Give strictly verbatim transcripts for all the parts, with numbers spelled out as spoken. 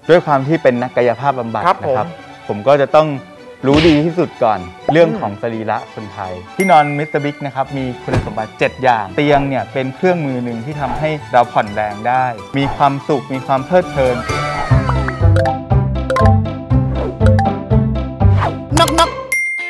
ด้วยความที่เป็นนักกายภาพบำบัดนะครับผมก็จะต้องรู้ดีที่สุดก่อนเรื่องของสรีระคนไทยที่นอนมิสเตอร์บิ๊กนะครับมีคุณสมบัติเจ็ดอย่างเตียงเนี่ยเป็นเครื่องมือหนึ่งที่ทำให้เราผ่อนแรงได้มีความสุขมีความเพลิดเพลินนกนก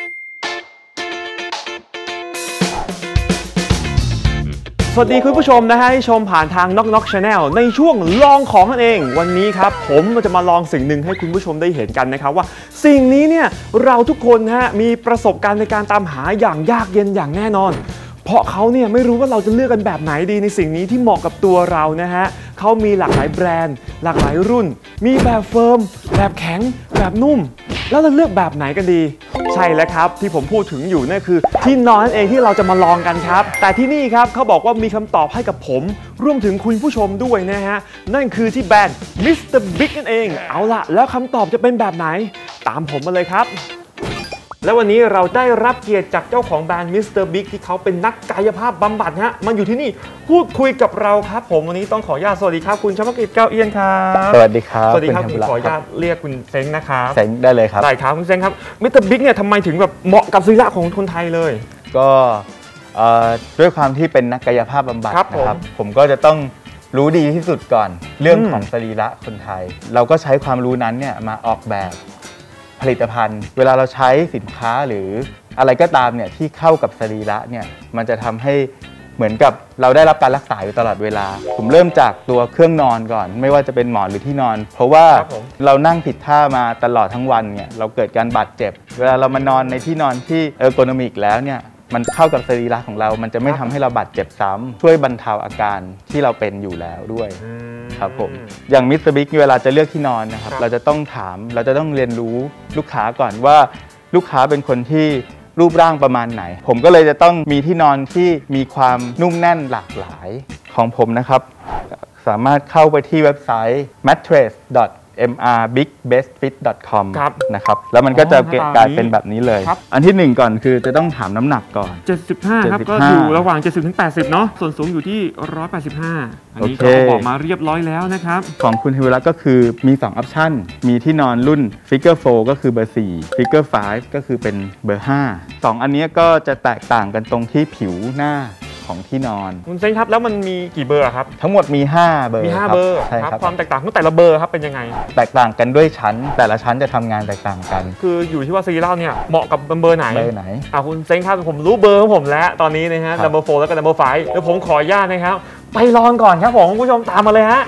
สวัสดีคุณผู้ชมนะฮะที่ชมผ่านทางน็อกน็อกชาแนลในช่วงลองของนั่นเองวันนี้ครับผมจะมาลองสิ่งหนึ่งให้คุณผู้ชมได้เห็นกันนะครับว่าสิ่งนี้เนี่ยเราทุกคนฮะมีประสบการณ์ในการตามหาอย่างยากเย็นอย่างแน่นอนเพราะเขาเนี่ยไม่รู้ว่าเราจะเลือกกันแบบไหนดีในสิ่งนี้ที่เหมาะกับตัวเรานะฮะเขามีหลากหลายแบรนด์หลากหลายรุ่นมีแบบเฟิร์มแบบแข็งแบบนุ่มแล้วเราเลือกแบบไหนกันดีใช่แล้วครับที่ผมพูดถึงอยู่นั่นคือที่นอนนั่นเองที่เราจะมาลองกันครับแต่ที่นี่ครับเขาบอกว่ามีคำตอบให้กับผมรวมถึงคุณผู้ชมด้วยนะฮะนั่นคือที่แบรนด์ มิสเตอร์ Big นั่นเองเอาล่ะแล้วคำตอบจะเป็นแบบไหนตามผมมาเลยครับและวันนี้เราได้รับเกียรติจากเจ้าของแบรนด์ มิสเตอร์ Big ที่เขาเป็นนักกายภาพบำบัดฮะมาอยู่ที่นี่พูดคุยกับเราครับผมวันนี้ต้องขออนุญาตสวัสดีครับคุณชมกิจ แก้วเอียนครับสวัสดีครับสวัสดีครับผมขออนุญาตเรียกคุณเซ้งนะครับเซ้งได้เลยครับได้ครับคุณเซ้งครับ มิสเตอร์ Big เนี่ยทำไมถึงแบบเหมาะกับสรีระของคนไทยเลยก็ด้วยความที่เป็นนักกายภาพบำบัดนะครับผมก็จะต้องรู้ดีที่สุดก่อนเรื่องของสรีระคนไทยเราก็ใช้ความรู้นั้นเนี่ยมาออกแบบผลิตภัณฑ์เวลาเราใช้สินค้าหรืออะไรก็ตามเนี่ยที่เข้ากับสรีระเนี่ยมันจะทำให้เหมือนกับเราได้รับการรักษาอยู่ตลอดเวลาผมเริ่มจากตัวเครื่องนอนก่อนไม่ว่าจะเป็นหมอนหรือที่นอนเพราะว่าเรานั่งผิดท่ามาตลอดทั้งวันเนี่ยเราเกิดการบาดเจ็บเวลาเรามานอนในที่นอนที่เออร์โกนอมิกแล้วเนี่ยมันเข้ากับสรีระของเรามันจะไม่ทำให้เราบาดเจ็บซ้ำช่วยบรรเทาอาการที่เราเป็นอยู่แล้วด้วยครับผมอย่างมิสเตอร์บิ๊กเวลาจะเลือกที่นอนนะครับเราจะต้องถามเราจะต้องเรียนรู้ลูกค้าก่อนว่าลูกค้าเป็นคนที่รูปร่างประมาณไหนผมก็เลยจะต้องมีที่นอนที่มีความนุ่มแน่นหลากหลายของผมนะครับสามารถเข้าไปที่เว็บไซต์ แมทเทรส ดอท เอ็ม อาร์ บิ๊ก เบส ฟิต ดอท คอม นะครับแล้วมันก็จะกลายเป็นแบบนี้เลยอันที่หนึ่งก่อนคือจะต้องถามน้ำหนักก่อนเจ็ดสิบห้าครับก็อยู่ระหว่างเจ็ดสิบถึงแปดสิบเนาะส่วนสูงอยู่ที่หนึ่งร้อยแปดสิบห้าอันนี้ก็บอกมาเรียบร้อยแล้วนะครับของคุณเทวรัตน์ก็คือมีสองออปชั่นมีที่นอนรุ่น Figure โฟร์ ก็คือเบอร์สี่ Figure ไฟว์ ก็คือเป็นเบอร์ห้าสองอันนี้ก็จะแตกต่างกันตรงที่ผิวหน้าของที่นอนคุณเซ้งครับแล้วมันมีกี่เบอร์ครับทั้งหมดมีห้าเบอร์มีห้าเบอร์ครับความแตกต่างของแต่ละเบอร์ครับเป็นยังไงแตกต่างกันด้วยชั้นแต่ละชั้นจะทำงานแตกต่างกันคืออยู่ที่ว่าสรีระเนี่ยเหมาะกับเบอร์ไหนเบอร์ไหนอ่ะคุณเซ้งครับผมรู้เบอร์ของผมแล้วตอนนี้นะฮะ นัมเบอร์ โฟร์ แล้วก็ นัมเบอร์ ไฟว์ เดี๋ยวผมขออนุญาตนะครับไปลองก่อนครับผมคุณผู้ชมตามมาเลยฮะ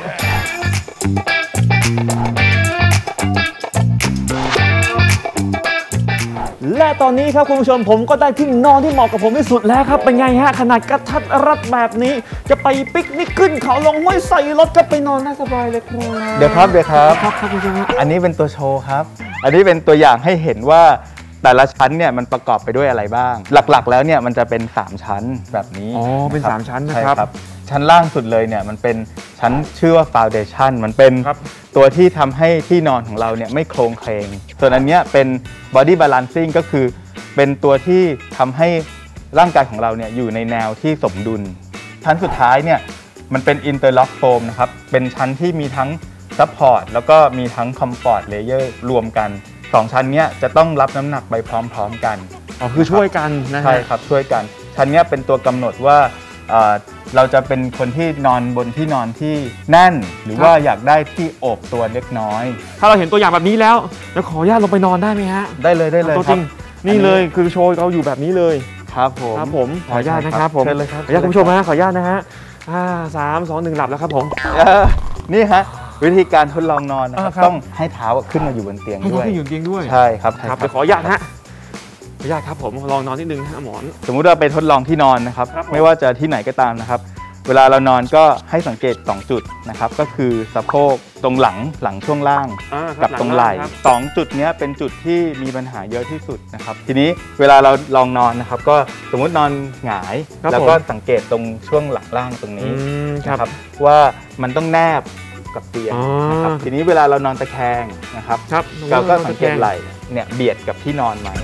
และตอนนี้ครับคุณผู้ชมผมก็ได้ที่นอนที่เหมาะกับผมที่สุดแล้วครับเป็นไงฮะขนาดกระทัดรัดแบบนี้จะไปปิกนิกขึ้นเขาลงห้วยใส่รถก็ไปนอนได้สบายเลยครับเดี๋ยวครับเดี๋ยวครับครับครับคุณผู้ชมอันนี้เป็นตัวโชว์ครับอันนี้เป็นตัวอย่างให้เห็นว่าแต่ละชั้นเนี่ยมันประกอบไปด้วยอะไรบ้างหลักๆแล้วเนี่ยมันจะเป็นสามชั้นแบบนี้อ๋อเป็นสามชั้นนะครับชั้นล่างสุดเลยเนี่ยมันเป็นชั้นชื่อว่า Foundation มันเป็นตัวที่ทำให้ที่นอนของเราเนี่ยไม่โครงเคลงส่วนอันเนี้ยเป็น Body Balancing ก็คือเป็นตัวที่ทำให้ร่างกายของเราเนี่ยอยู่ในแนวที่สมดุลชั้นสุดท้ายเนี่ยมันเป็น Interlock Foam นะครับเป็นชั้นที่มีทั้ง Support แล้วก็มีทั้ง Comfort Layer รวมกันสองชั้นนี้จะต้องรับน้ำหนักไปพร้อมๆกันอ๋อคือช่วยกันนะฮะใช่ครับช่วยกันชั้นนี้เป็นตัวกำหนดว่าเราจะเป็นคนที่นอนบนที่นอนที่แน่นหรือว่าอยากได้ที่โอบตัวเล็กน้อยถ้าเราเห็นตัวอย่างแบบนี้แล้วจะขออนุญาตลงไปนอนได้ไหมฮะได้เลยได้เลยตัวจริงนี่เลยคือโชว์เราอยู่แบบนี้เลยครับผมครับผมขออนุญาตนะครับผมขออนุญาตคุณผู้ชมนะขออนุญาตนะฮะสามสองหนึ่งหลับแล้วครับผมนี่ฮะวิธีการทดลองนอนนะครับต้องให้เท้าขึ้นมาอยู่บนเตียงด้วยให้อยู่บนเตียงด้วยใช่ครับครับเดี๋ยวขออนุญาตฮะขออนุญาตครับผมลองนอนนิดนึงฮะหมอนสมมุติเราไปทดลองที่นอนนะครับไม่ว่าจะที่ไหนก็ตามนะครับเวลาเรานอนก็ให้สังเกตสองจุดนะครับก็คือสะโพกตรงหลังหลังช่วงล่างกับตรงไหล่สองจุดนี้เป็นจุดที่มีปัญหาเยอะที่สุดนะครับทีนี้เวลาเราลองนอนนะครับก็สมมุตินอนหงายแล้วก็สังเกตตรงช่วงหลังล่างตรงนี้นะครับว่ามันต้องแนบกับเตียงนะครับทีนี้เวลาเรานอนตะแคงนะครับเราก็สังเกตไหล่เนี่ยเบียดกับที่นอนไหม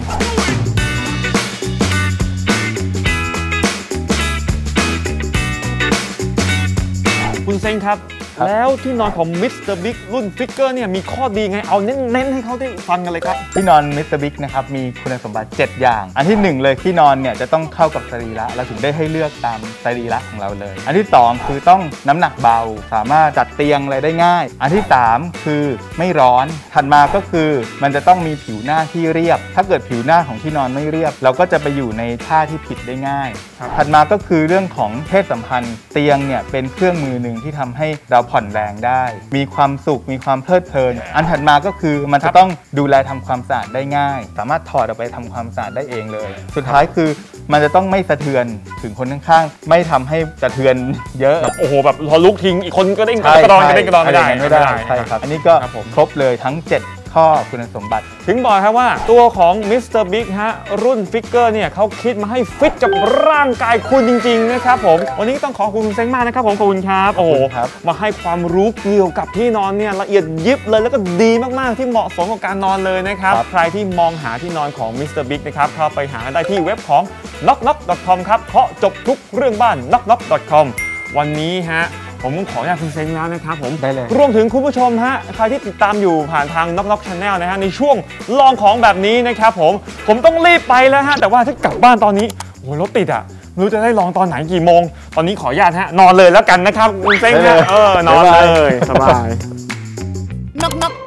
คุณเซ้งครับแล้วที่นอนของมิสเตอร์บิ๊กรุ่นฟิกเกอร์เนี่ยมีข้อดีไงเอาเน้นๆให้เขาได้ฟังกันเลยครับที่นอนมิสเตอร์บิ๊กนะครับมีคุณสมบัติเจ็ดอย่างอันที่หนึ่งเลยที่นอนเนี่ยจะต้องเข้ากับสรีระเราถึงได้ให้เลือกตามสรีระของเราเลยอันที่สองคือต้องน้ำหนักเบาสามารถจัดเตียงอะไรได้ง่ายอันที่สามคือไม่ร้อนถัดมาก็คือมันจะต้องมีผิวหน้าที่เรียบถ้าเกิดผิวหน้าของที่นอนไม่เรียบเราก็จะไปอยู่ในท่าที่ผิดได้ง่ายถัดมาก็คือเรื่องของเพศสัมพันธ์เตียงเนี่ยเป็นเครื่องมือหนึ่งที่ทำให้เราผ่อนแรงได้มีความสุขมีความเพลิดเพลินอันถัดมาก็คือมันจะต้องดูแลทำความสะอาดได้ง่ายสามารถถอดออกไปทำความสะอาดได้เองเลยสุดท้ายคือมันจะต้องไม่สะเทือนถึงคนข้างๆไม่ทำให้สะเทือนเยอะโอ้โหแบบพอลุกทิ้งอีกคนก็เด้งกระดอนกระเด้งกระดอนไม่ได้ไม่ได้ใช่ครับอันนี้ก็ครบเลยทั้งเจ็ดข้อคุณสมบัติถึงบอกครับว่าตัวของมิสเตอร์บิ๊กฮะรุ่นฟิกเกอร์เนี่ยเขาคิดมาให้ฟิตกับร่างกายคุณจริงๆนะครับผมวันนี้ต้องขอบคุณคุณเซ้งมากนะครับผมขอบคุณครับโอ้โหมาให้ความรู้เกี่ยวกับที่นอนเนี่ยละเอียดยิบเลยแล้วก็ดีมากๆที่เหมาะสมกับการนอนเลยนะครับใครที่มองหาที่นอนของมิสเตอร์บิ๊กนะครับเข้าไปหาได้ที่เว็บของ น็อกน็อก ดอท คอม ครับเพราะจบทุกเรื่องบ้าน น็อกน็อก ดอท คอม วันนี้ฮะผมขออนุญาตคุณเซ้งแล้วนะครับผมได้เลยรวมถึงคุณผู้ชมฮะใครที่ติดตามอยู่ผ่านทาง น็อกน็อก Channel นะฮะในช่วงลองของแบบนี้นะครับผมผมต้องรีบไปแล้วฮะแต่ว่าถ้ากลับบ้านตอนนี้โอ้รถติดอ่ะไม่รู้จะได้ลองตอนไหนกี่โมงตอนนี้ขออนุญาตฮะนอนเลยแล้วกันนะครับคุณเซ้งฮะเออนอนเลยสบายน็อกน็อก